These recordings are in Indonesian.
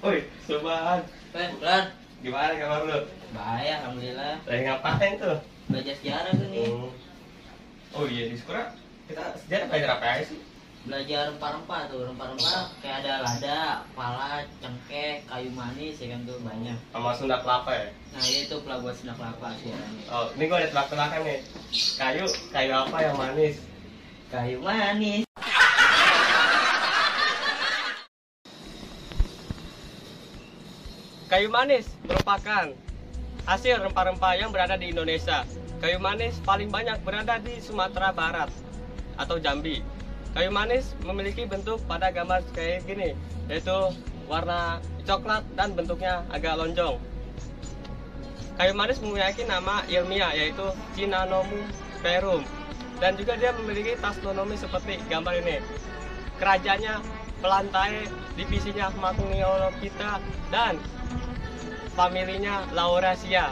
Woi, Sobat. Bulan. Gimana kabar lu? Baik, alhamdulillah. Lagi ngapain tuh? Belajar sejarah tuh nih. Oh iya, di sekolah kita sejarah belajar apa aja sih? Belajar rempah-rempah tuh, rempah-rempah kayak ada lada, pala, cengkeh, kayu manis ya kan tuh banyak. Sama Sunda kelapa ya? Nah itu pelabuhan Sunda Kelapa sejarahnya. Oh, ini gua ada tebak-tebakan nih. Kayu apa yang manis? Kayu manis. Kayu manis merupakan hasil rempah-rempah yang berada di Indonesia. Kayu manis paling banyak berada di Sumatera Barat atau Jambi. Kayu manis memiliki bentuk pada gambar kayak gini, yaitu warna coklat dan bentuknya agak lonjong. Kayu manis memiliki nama ilmiah yaitu Cinanomum perum, dan juga dia memiliki taksonomi seperti gambar ini. Kerajaannya Melantae, divisinya Magniolophyta, dan familinya Laurasia.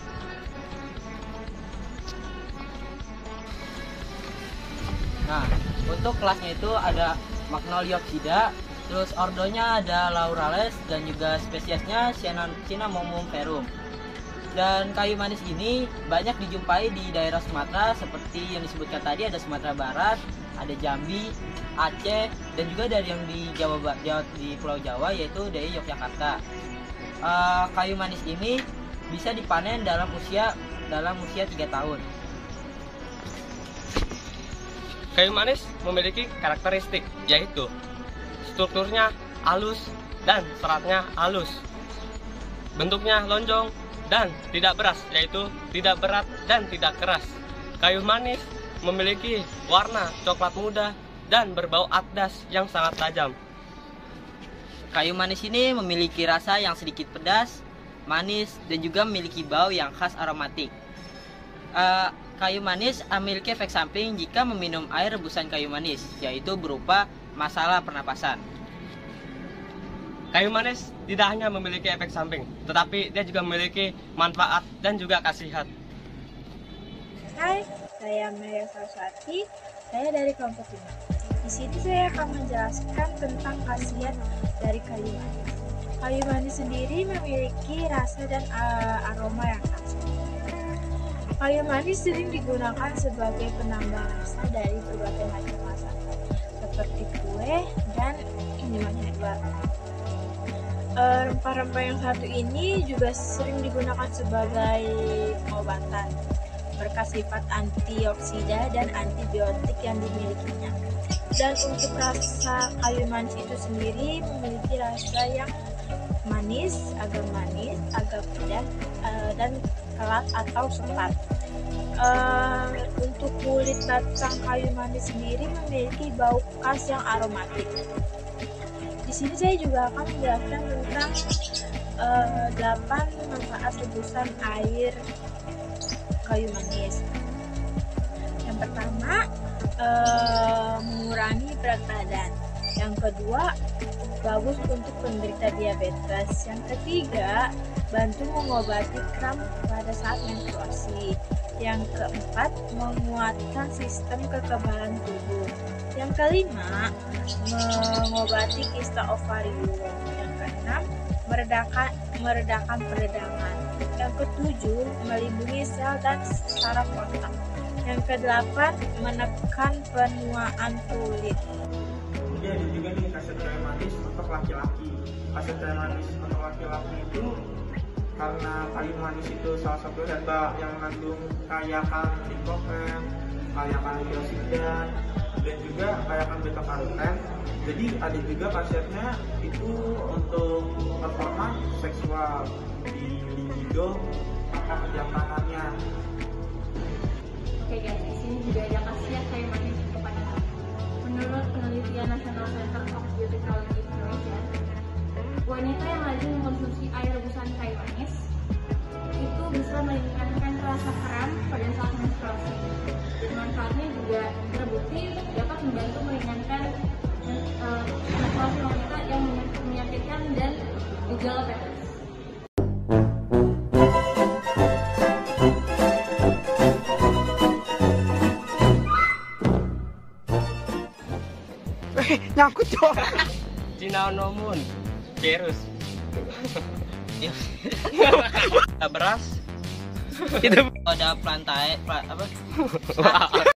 Nah untuk kelasnya itu ada Magnoliopsida, terus ordonya ada Laurales dan juga spesiesnya Cinnamomum verum. Dan kayu manis ini banyak dijumpai di daerah Sumatera seperti yang disebutkan tadi, ada Sumatera Barat, ada Jambi, Aceh, dan juga dari yang di di Pulau Jawa yaitu dari Yogyakarta. Kayu manis ini bisa dipanen dalam usia 3 tahun. Kayu manis memiliki karakteristik yaitu strukturnya halus dan seratnya halus, bentuknya lonjong dan tidak beras, yaitu tidak berat dan tidak keras. Kayu manis memiliki warna coklat muda dan berbau asdas yang sangat tajam. Kayu manis ini memiliki rasa yang sedikit pedas, manis, dan juga memiliki bau yang khas aromatik. Kayu manis memiliki efek samping jika meminum air rebusan kayu manis, yaitu berupa masalah pernapasan. Kayu manis tidak hanya memiliki efek samping, tetapi dia juga memiliki manfaat dan juga khasiat. Hai, saya Maya Saraswati, saya dari kelompok 5. Di sini saya akan menjelaskan tentang khasiat dari kayu manis. Kayu manis sendiri memiliki rasa dan aroma yang khas. Kayu manis sering digunakan sebagai penambah rasa dari berbagai macam masakan, seperti kue dan minuman herbal. Rempah-rempah yang satu ini juga sering digunakan sebagai pengobatan, berkat sifat antioksida dan antibiotik yang dimilikinya. Dan untuk rasa kayu manis itu sendiri memiliki rasa yang manis, agak pedas, dan kelat atau sepat. Untuk kulit batang kayu manis sendiri memiliki bau khas yang aromatik. Di sini saya juga akan menjelaskan tentang 8 manfaat rebusan air kayu manis. Yang pertama, mengurangi berat badan. Yang kedua, bagus untuk penderita diabetes. Yang ketiga, bantu mengobati kram pada saat menstruasi. Yang keempat, menguatkan sistem kekebalan tubuh. Yang kelima, mengobati kista ovarium. Yang keenam, meredakan peradangan. Yang ketujuh, melindungi sel dan saraf otak. Yang kedelapan, menekan penuaan kulit. Jadi ada juga nih khasiat kayu manis untuk laki-laki. Khasiat kayu manis untuk laki-laki itu karena kayu manis itu salah satu herbal yang mengandung kaya kalium likopen, kaya antioksida, dan juga kaya beta karoten. Jadi ada juga khasiatnya itu untuk performa seksual di libido maka kejantanannya. Oke guys, di sini juga ada khasiat kayu manis untuk wanita. Menurut penelitian National Center of Biotechnology Indonesia, wanita yang rajin mengkonsumsi air rebusan kayu manis itu bisa meringankan rasa kram pada saat menstruasi. Dan manfaatnya juga terbukti dapat membantu meringankan menstruasi wanita yang menyakitkan dan gejala PMS. Nyangkut dong. Cinanomum verus beras Ada plantai, apa?